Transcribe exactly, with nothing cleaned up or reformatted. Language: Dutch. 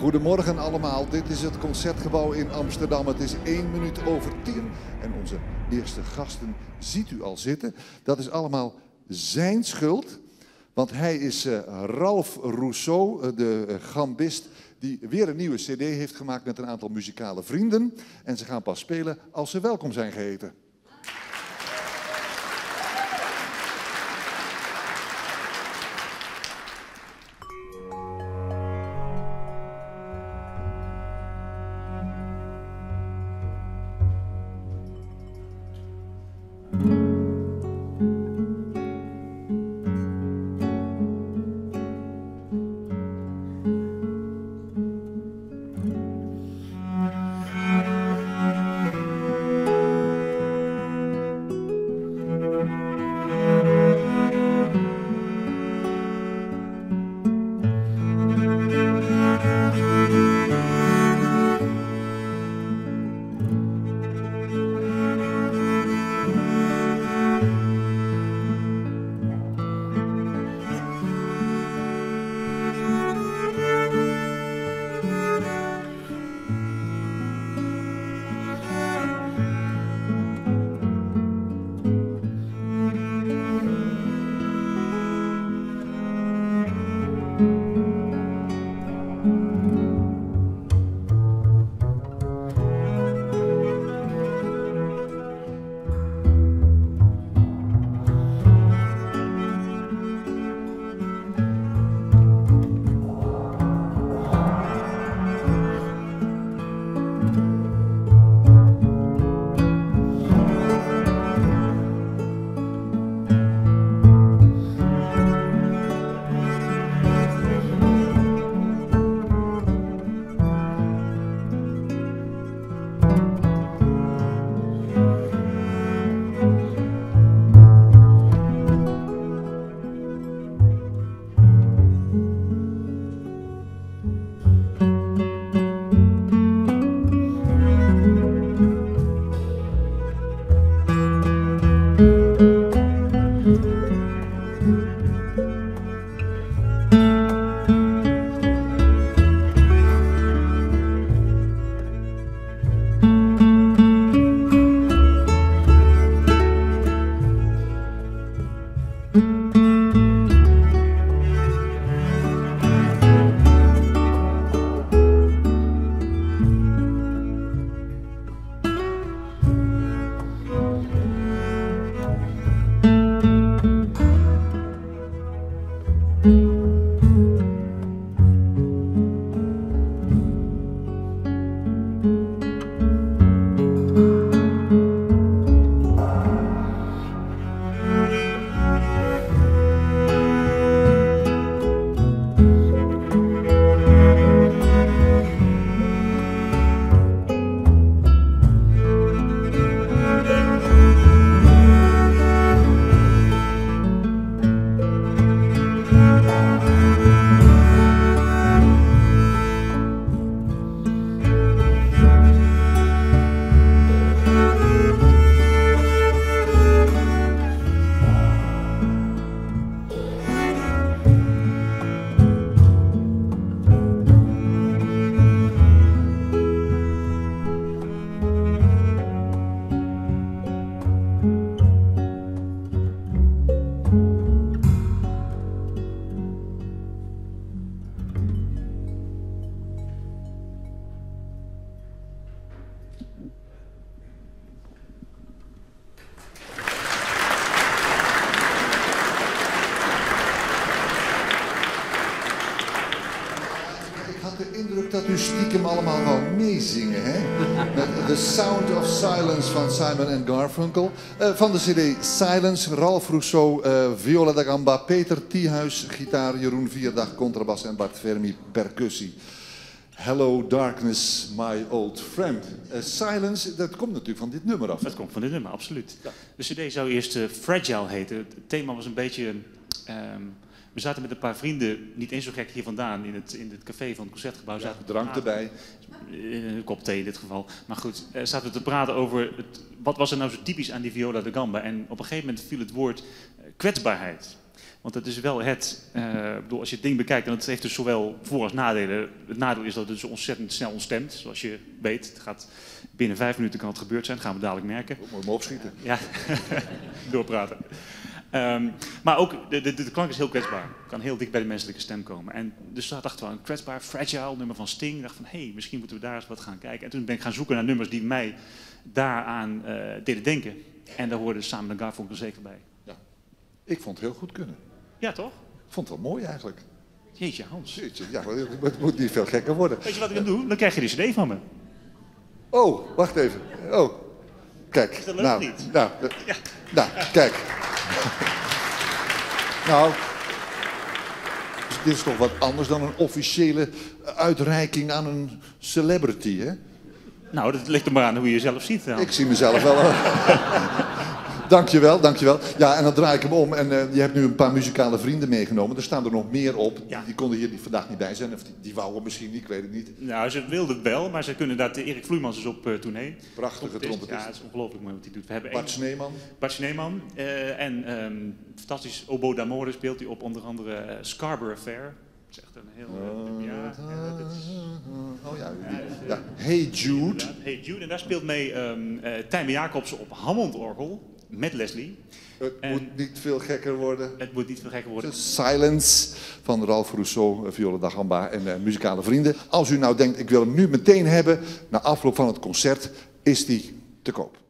Goedemorgen allemaal, dit is het Concertgebouw in Amsterdam. Het is één minuut over tien en onze eerste gasten ziet u al zitten. Dat is allemaal zijn schuld, want hij is uh, Ralph Rousseau, uh, de uh, gambist, die weer een nieuwe cd heeft gemaakt met een aantal muzikale vrienden. En ze gaan pas spelen als ze welkom zijn geheten. Dat u stiekem allemaal wou meezingen, hè? Met The Sound of Silence van Simon en Garfunkel. Uh, van de cd Silence, Ralph Rousseau, uh, viola da gamba, Peter Thiehuis, gitaar, Jeroen Vierdag, contrabas en Bart Vermi, percussie. Hello Darkness, my old friend. Uh, Silence, dat komt natuurlijk van dit nummer af. Dat komt van dit nummer, absoluut. Ja. De cd zou eerst uh, Fragile heten. Het thema was een beetje... Um, We zaten met een paar vrienden, niet eens zo gek hier vandaan, in het, in het café van het Concertgebouw. Ja, drank erbij. Een kop thee in dit geval. Maar goed, uh, zaten we te praten over het, wat was er nou zo typisch aan die viola da gamba. En op een gegeven moment viel het woord uh, kwetsbaarheid. Want het is wel het, uh, bedoel, als je het ding bekijkt, en het heeft dus zowel voor- als nadelen. Het nadeel is dat het dus ontzettend snel ontstemt, zoals je weet. Het gaat, binnen vijf minuten kan het gebeurd zijn, dat gaan we dadelijk merken. Moet je me opschieten. Ja, doorpraten. Um, maar ook, de, de, de klank is heel kwetsbaar. Kan heel dicht bij de menselijke stem komen. En dus daar dachten we, een kwetsbaar, fragile nummer van Sting. Ik dacht van, hé, hey, misschien moeten we daar eens wat gaan kijken. En toen ben ik gaan zoeken naar nummers die mij daaraan uh, deden denken. En daar hoorde Simon en Garfunkel zeker bij. Ja. Ik vond het heel goed kunnen. Ja, toch? Ik vond het wel mooi eigenlijk. Jeetje, Hans. Jeetje, ja, het moet niet veel gekker worden. Weet je wat ik dan doe? Dan krijg je de cd van me. Oh, wacht even. Oh, kijk. Is dat leuk nou, niet? Nou, uh, Ja. nou, kijk. Nou, dit is toch wat anders dan een officiële uitreiking aan een celebrity, hè? Nou, dat ligt er maar aan hoe je jezelf ziet. Dan. Ik zie mezelf wel. Dankjewel, dankjewel. Ja, en dan draai ik hem om. En uh, je hebt nu een paar muzikale vrienden meegenomen. Er staan er nog meer op. Ja. Die konden hier vandaag niet bij zijn. Of die, die wouden misschien niet, ik weet het niet. Nou, ze wilden het wel, maar ze kunnen dat. Erik Vloeimans is op uh, tournee. Prachtige trompetist. Ja, het is ongelooflijk mooi wat hij doet. We hebben Bart één- Sneeman. Bart Sneeman. Uh, en um, fantastisch Oboe d'Amore speelt hij op onder andere uh, Scarborough Fair. Dat is echt een heel... Uh, ja, ja, dat is, Oh ja, ja, dat is, ja. Hey Jude. inderdaad. Hey Jude. En daar speelt mee um, uh, Tijmen Jacobsen op Hammond-orgel. Met Leslie. Het En- moet niet veel gekker worden. Het moet niet veel gekker worden. Silence van Ralph Rousseau, Viola da Gamba en uh, muzikale vrienden. Als u nou denkt, ik wil hem nu meteen hebben, na afloop van het concert, is die te koop.